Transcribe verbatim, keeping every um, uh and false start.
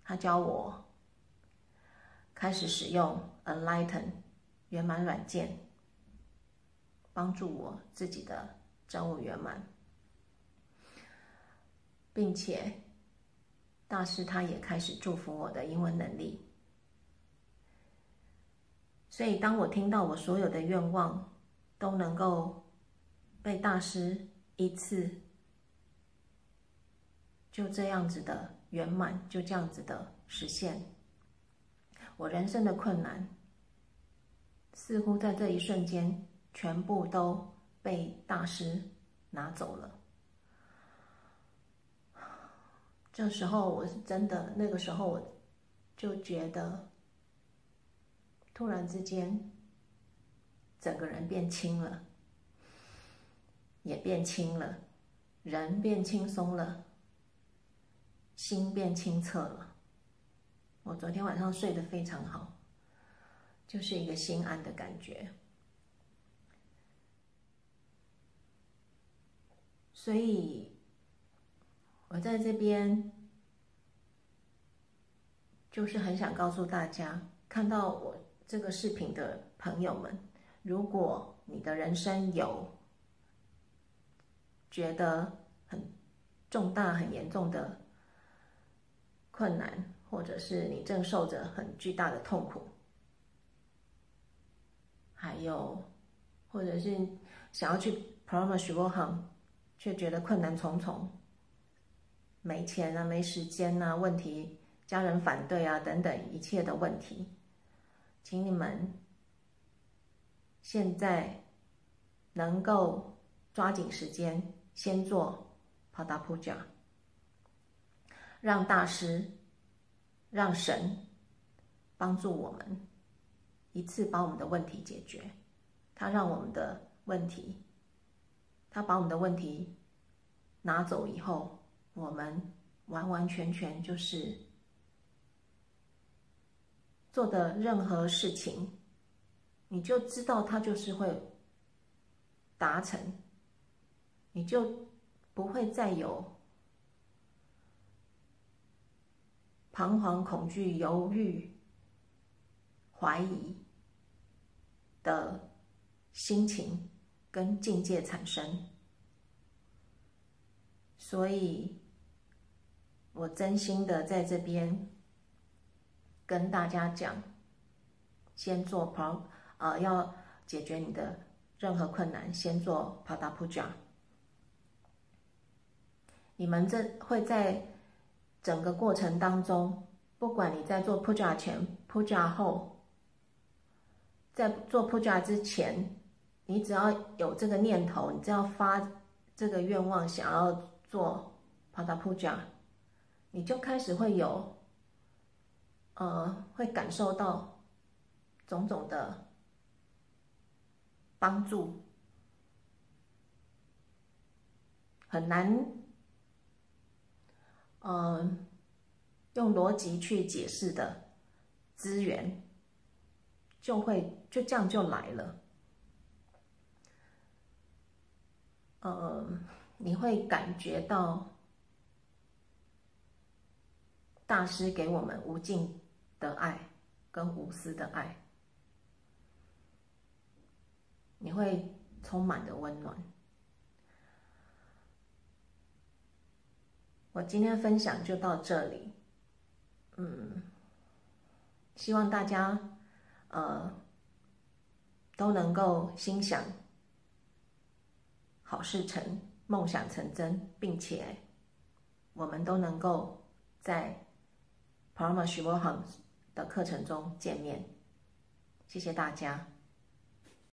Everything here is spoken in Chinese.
他教我开始使用 Enlighten 圆满软件，帮助我自己的真悟圆满，并且大师他也开始祝福我的英文能力。所以当我听到我所有的愿望都能够被大师一次就这样子的圆满，就这样子的实现，我人生的困难似乎在这一瞬间全部都被大师拿走了。这时候我是真的，那个时候我就觉得突然之间整个人变轻了，也变轻了，人变轻松了，心变清澈了。我昨天晚上睡得非常好，就是一个心安的感觉。所以我在这边就是很想告诉大家，看到我这个视频的朋友们，如果你的人生有觉得很重大很严重的困难，或者是你正受着很巨大的痛苦，还有或者是想要去 Parama Shivoham 却觉得困难重重，没钱啊，没时间啊，问题家人反对啊等等一切的问题，请你们现在能够抓紧时间先做 Pada Puja， 让大师让神帮助我们一次把我们的问题解决。他让我们的问题，他把我们的问题拿走以后，我们完完全全就是做的任何事情，你就知道它就是会达成，你就不会再有彷徨、恐惧、犹豫、怀疑的心情跟境界产生。所以我真心的在这边跟大家讲，先做 Pada 呃要解决你的任何困难，先做 Pada Puja。你们这会在整个过程当中，不管你在做 Puja 前、Puja 后，在做 Puja 之前，你只要有这个念头，你只要发这个愿望，想要做 Pada Puja， 你就开始会有，呃，会感受到种种的帮助，很难，呃，用逻辑去解释的资源，就会就这样就来了。呃，你会感觉到大师给我们无尽的爱跟无私的爱，你会充满的温暖。我今天分享就到这里，嗯，希望大家呃都能够心想好事成，梦想成真，并且我们都能够在 Parama Shivoham 的课程中见面。谢谢大家。